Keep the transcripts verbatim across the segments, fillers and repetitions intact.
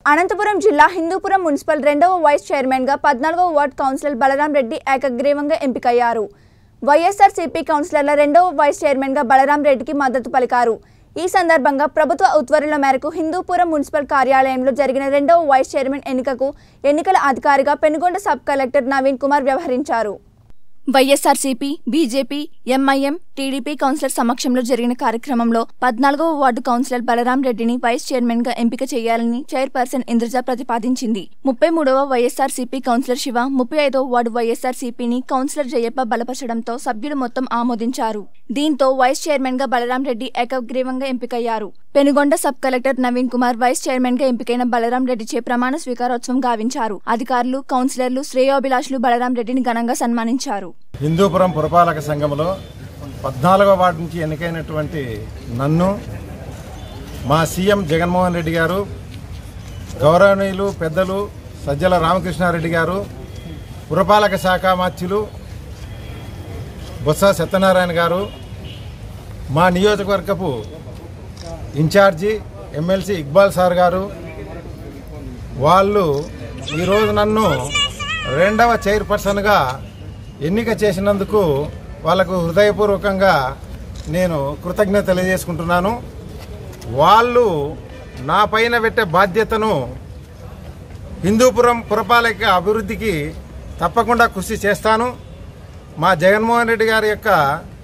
అనంతపురం జిల్లా హిందూపురం మున్సిపల్ రెండవ vice chairman గా పద్నాలుగవ వార్డ్ కౌన్సిలర్ బలరాం రెడ్డి ఏకగ్రీవంగా ఎంపికయ్యారు. వైఎస్ఆర్సీపీ కౌన్సిలర్ల రెండవ వైస్ చైర్మన్ గా బలరాం రెడ్డికి మద్దతు పలికారు. ఈ సందర్భంగా ప్రభుత్వ ఉత్తర్వుల మేరకు హిందూపురం మున్సిపల్ కార్యాలయంలో జరిగిన రెండవ వైస్ చైర్మన్ ఎన్నికకు ఎన్నికల అధికారిగా పెనుగొండ సబ్ కలెక్టర్ నవీన్ కుమార్ వ్యవహరించారు. YSRCP, BJP, MIM, TDP councillor సమక్షంలో జరిగిన కార్యక్రమంలో పద్నాలుగవ వార్డు కౌన్సిలర్ బలరాం రెడ్డిని వైస్ చైర్మన్ గా ఎంపిక చేయాలని చైర్పర్సన్ ఇంద్రజ ప్రతిపాదించింది. ముప్పై మూడవ వైఎస్ఆర్సీపీ కౌన్సిలర్ శివ, ముప్పై ఐదవ వార్డు వైఎస్ఆర్సీపీని కౌన్సిలర్ జయప్ప బలపరచడంతో సభ్యులు మొత్తం ఆమోదించారు. దీంతో వైస్ చైర్మన్ గా బలరాం రెడ్డి ఏకగ్రీవంగా ఎంపికయ్యారు. Penukonda sub collector Naveen Kumar vice chairman గా ఎంపికైన బలరాం రెడ్డిచే ప్రమాణ స్వీకారోత్సవం గావించారు. అధికారులు, కౌన్సిలర్లు, శ్రేయోభిలాషులు బలరాం రెడ్డిని ఘనంగా సన్మానించారు. హిందూపురం పురపాలక సంఘంలో పద్నాలుగవ వార్డు నుంచి ఎన్నికైనటువంటి నన్ను మా సీఎం జగన్మోహన్ రెడ్డి గారు, గౌరవనీయులు పెద్దలు సజ్జల రామకృష్ణారెడ్డి గారు, పురపాలక శాఖ మంత్రులు బొత్స సత్యనారాయణ గారు, మా నియోజకవర్గపు ఇన్ఛార్జి ఎమ్మెల్సీ ఇక్బాల్ సార్ గారు, వాళ్ళు ఈరోజు నన్ను రెండవ చైర్పర్సన్గా ఎన్నిక చేసినందుకు వాళ్ళకు హృదయపూర్వకంగా నేను కృతజ్ఞత తెలియజేసుకుంటున్నాను. వాళ్ళు నా పైన పెట్టే బాధ్యతను హిందూపురం పురపాలక అభివృద్ధికి తప్పకుండా కృషి చేస్తాను. మా జగన్మోహన్ రెడ్డి గారి యొక్క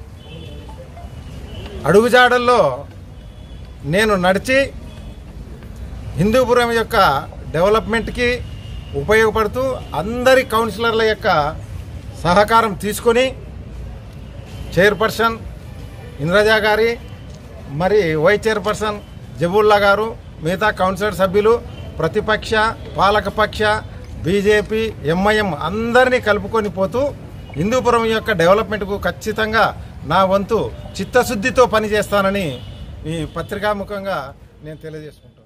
అడుగుజాడల్లో నేను నడిచి హిందూపురం యొక్క డెవలప్మెంట్కి ఉపయోగపడుతూ అందరి కౌన్సిలర్ల యొక్క సహకారం తీసుకొని చైర్పర్సన్ ఇంద్రజ గారి, మరి వైస్ చైర్పర్సన్ జబుల్లా గారు, మిగతా కౌన్సిలర్ సభ్యులు, ప్రతిపక్ష, పాలకపక్ష, బీజేపీ, ఎంఐఎం అందరినీ కలుపుకొని పోతూ హిందూపురం యొక్క డెవలప్మెంట్కు ఖచ్చితంగా నా వంతు చిత్తశుద్ధితో పనిచేస్తానని ఈ పత్రికాముఖంగా నేను తెలియజేసుకుంటాను.